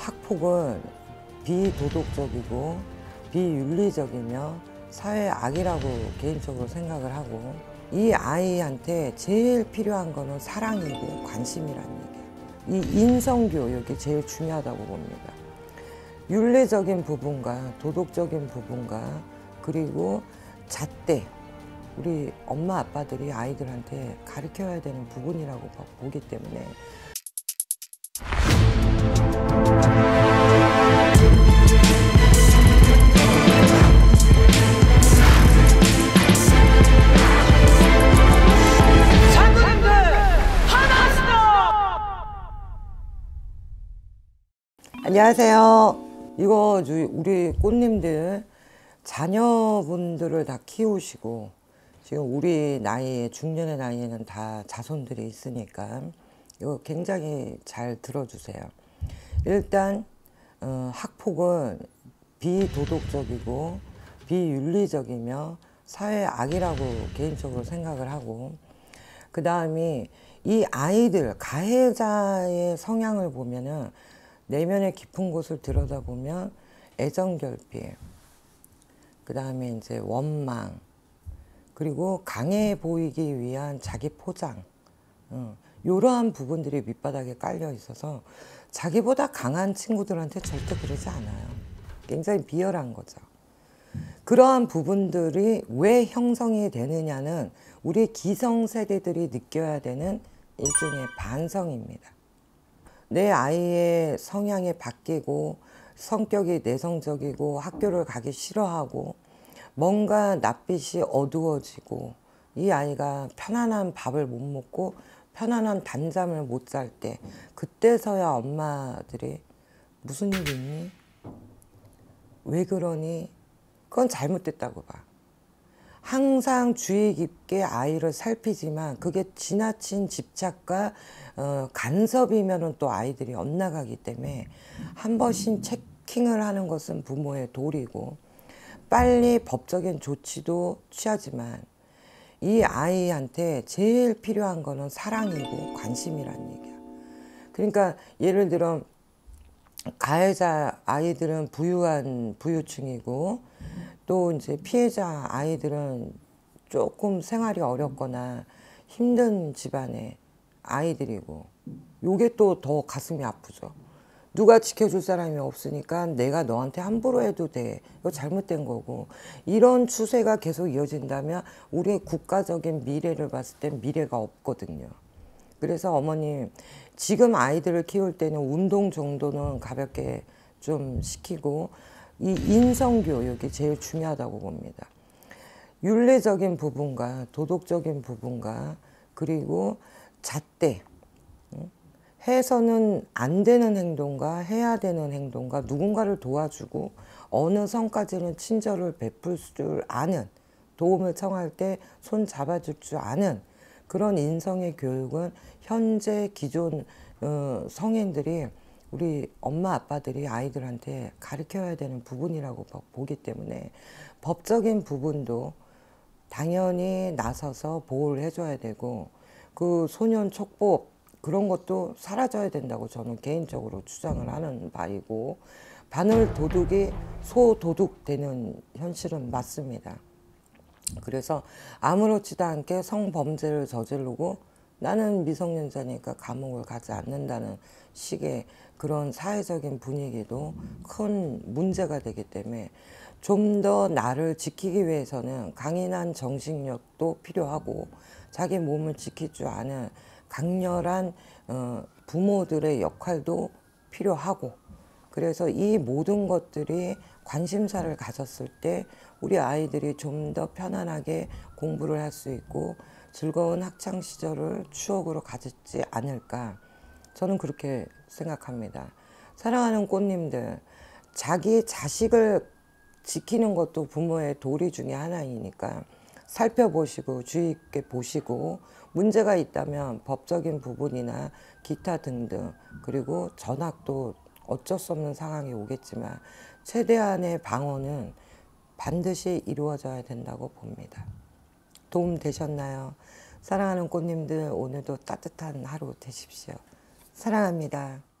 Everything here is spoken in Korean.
학폭은 비도덕적이고 비윤리적이며 사회의 악이라고 개인적으로 생각을 하고, 이 아이한테 제일 필요한 거는 사랑이고 관심이라는 얘기예요. 이 인성교육이 제일 중요하다고 봅니다. 윤리적인 부분과 도덕적인 부분과 그리고 잣대, 우리 엄마 아빠들이 아이들한테 가르쳐야 되는 부분이라고 보기 때문에 안녕하세요. 이거 우리 꽃님들 자녀분들을 다 키우시고 지금 우리 나이에 중년의 나이에는 다 자손들이 있으니까 이거 굉장히 잘 들어주세요. 일단 학폭은 비도덕적이고 비윤리적이며 사회의 악이라고 개인적으로 생각을 하고, 그 다음에 이 아이들 가해자의 성향을 보면은 내면의 깊은 곳을 들여다보면 애정결핍, 그 다음에 이제 원망, 그리고 강해 보이기 위한 자기 포장, 이러한 부분들이 밑바닥에 깔려 있어서 자기보다 강한 친구들한테 절대 그러지 않아요. 굉장히 비열한 거죠. 그러한 부분들이 왜 형성이 되느냐는 우리 기성세대들이 느껴야 되는 일종의 반성입니다. 내 아이의 성향이 바뀌고 성격이 내성적이고 학교를 가기 싫어하고 뭔가 낯빛이 어두워지고 이 아이가 편안한 밥을 못 먹고 편안한 단잠을 못 잘 때, 그때서야 엄마들이 무슨 일 있니? 왜 그러니? 그건 잘못됐다고 봐. 항상 주의 깊게 아이를 살피지만 그게 지나친 집착과 간섭이면 또 아이들이 엇나가기 때문에 한 번씩 체킹을 하는 것은 부모의 도리고, 빨리 법적인 조치도 취하지만 이 아이한테 제일 필요한 거는 사랑이고 관심이라는 얘기야. 그러니까 예를 들어 가해자 아이들은 부유한 부유층이고 또 이제 피해자 아이들은 조금 생활이 어렵거나 힘든 집안의 아이들이고, 요게 또 더 가슴이 아프죠. 누가 지켜줄 사람이 없으니까 내가 너한테 함부로 해도 돼. 이거 잘못된 거고. 이런 추세가 계속 이어진다면 우리 국가적인 미래를 봤을 땐 미래가 없거든요. 그래서 어머님, 지금 아이들을 키울 때는 운동 정도는 가볍게 좀 시키고 이 인성교육이 제일 중요하다고 봅니다. 윤리적인 부분과 도덕적인 부분과 그리고 잣대, 해서는 안 되는 행동과 해야 되는 행동과 누군가를 도와주고 어느 선까지는 친절을 베풀 줄 아는, 도움을 청할 때 손 잡아줄 줄 아는 그런 인성의 교육은 현재 기존 성인들이, 우리 엄마 아빠들이 아이들한테 가르쳐야 되는 부분이라고 보기 때문에 법적인 부분도 당연히 나서서 보호를 해줘야 되고, 그 소년 촉법 그런 것도 사라져야 된다고 저는 개인적으로 주장을 하는 바이고, 바늘 도둑이 소도둑 되는 현실은 맞습니다. 그래서 아무렇지도 않게 성범죄를 저지르고 나는 미성년자니까 감옥을 가지 않는다는 식의 그런 사회적인 분위기도 큰 문제가 되기 때문에 좀 더 나를 지키기 위해서는 강인한 정신력도 필요하고 자기 몸을 지킬 줄 아는 강렬한 부모들의 역할도 필요하고, 그래서 이 모든 것들이 관심사를 가졌을 때 우리 아이들이 좀 더 편안하게 공부를 할 수 있고 즐거운 학창 시절을 추억으로 가졌지 않을까, 저는 그렇게 생각합니다. 사랑하는 꽃님들, 자기 자식을 지키는 것도 부모의 도리 중에 하나이니까 살펴보시고 주의 있게 보시고, 문제가 있다면 법적인 부분이나 기타 등등, 그리고 전학도 어쩔 수 없는 상황이 오겠지만 최대한의 방어는 반드시 이루어져야 된다고 봅니다. 도움 되셨나요? 사랑하는 꽃님들, 오늘도 따뜻한 하루 되십시오. 사랑합니다.